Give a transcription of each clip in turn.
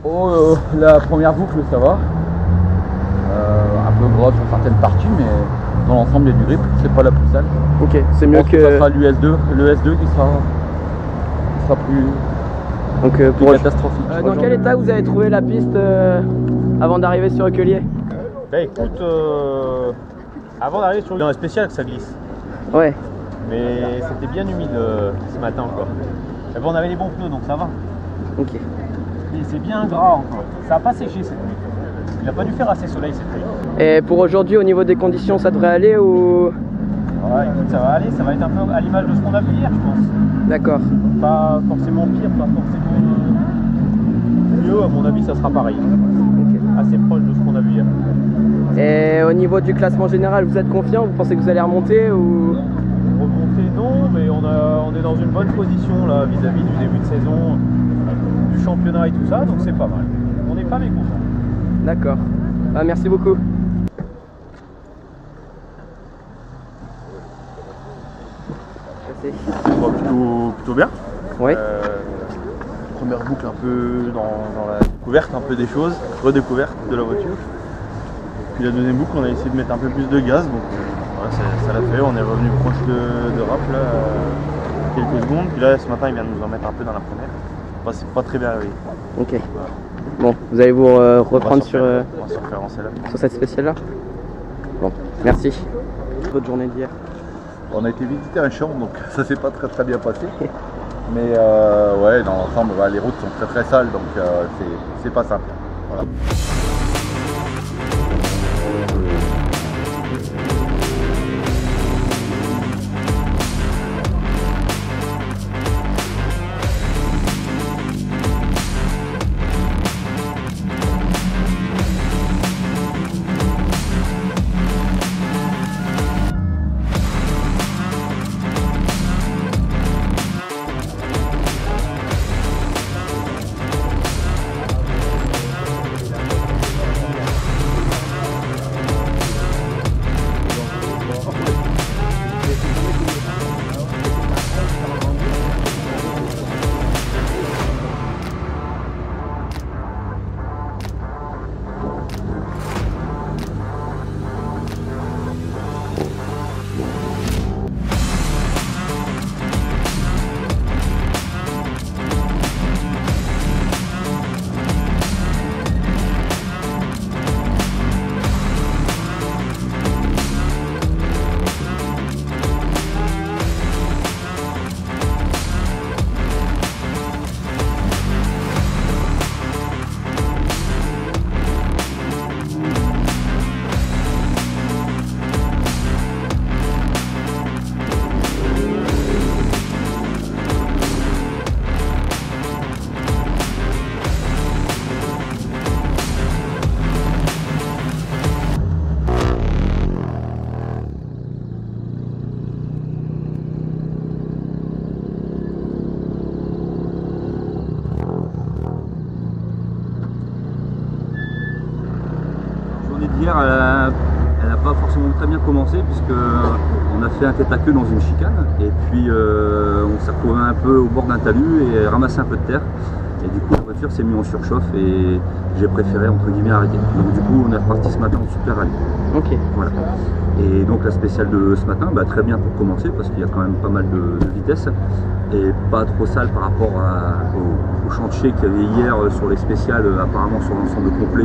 La première boucle, ça va. Un peu grosse sur certaines parties, mais dans l'ensemble, il y a du grip. C'est pas la plus sale. Ok, c'est mieux que. Ça sera l'US2, le S2 qui sera plus. Donc plus catastrophique. Dans quel état vous avez trouvé la piste avant d'arriver sur Recueillier? Bah écoute, avant d'arriver sur le spécial, que ça glisse. Ouais. Mais c'était bien humide ce matin encore. Mais bon, on avait les bons pneus donc ça va. Ok. Et c'est bien gras encore. Ça n'a pas séché cette nuit. Il n'a pas dû faire assez soleil cette nuit. Et pour aujourd'hui, au niveau des conditions, ça devrait aller ou? Ouais, écoute, ça va aller. Ça va être un peu à l'image de ce qu'on a vu hier, je pense. D'accord. Pas forcément pire, pas forcément mieux. À mon avis, ça sera pareil. Okay. Assez proche de ce qu'on a vu hier. Et au niveau du classement général, vous êtes confiant? Vous pensez que vous allez remonter ou? Remonter, non, mais on est dans une bonne position là vis-à-vis du début de saison, du championnat et tout ça, donc c'est pas mal. On n'est pas mécontents. D'accord. Ah, merci beaucoup. Merci. Plutôt bien. Oui. Première boucle un peu dans la découverte un peu des choses, redécouverte de la voiture. Puis la deuxième boucle, on a essayé de mettre un peu plus de gaz, donc voilà, ça l'a fait. On est revenu proche de Rapp là, quelques secondes. Puis là, ce matin, il vient de nous en mettre un peu dans la première. Enfin, c'est pas très bien réveillé. Ok. Voilà. Bon, vous allez vous reprendre sur cette spéciale-là. Bon, merci. Votre journée d'hier. On a été visiter un champ, donc ça s'est pas très bien passé. Mais ouais, dans l'ensemble, les routes sont très sales, donc c'est pas simple. Voilà. Hier, elle n'a pas forcément très bien commencé puisque on a fait un tête à queue dans une chicane et puis on s'est retrouvé un peu au bord d'un talus et ramassé un peu de terre et du coup la voiture s'est mise en surchauffe et j'ai préféré entre guillemets arrêter. Donc du coup on est reparti ce matin en super rallye. Ok. Voilà. Et donc la spéciale de ce matin, très bien pour commencer parce qu'il y a quand même pas mal de vitesse et pas trop sale par rapport au chantier qu'il y avait hier sur les spéciales apparemment sur l'ensemble complet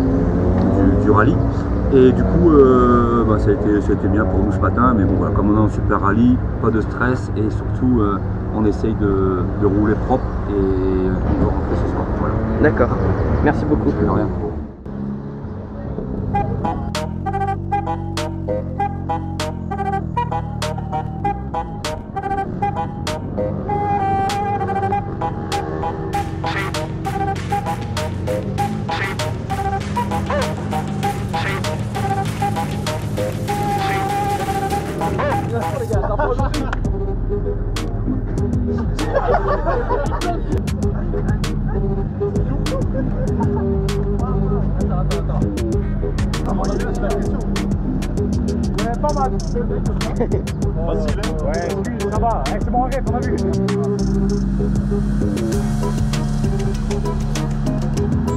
du rallye. Et du coup ça a été bien pour nous ce matin, mais bon voilà, comme on est en super rallye, pas de stress et surtout on essaye de rouler propre et on va rentrer ce soir. Voilà. D'accord, merci beaucoup. De rien. Pas mal. Facile, hein? Ouais, excuse, ça va. C'est bon, arrête, on a vu.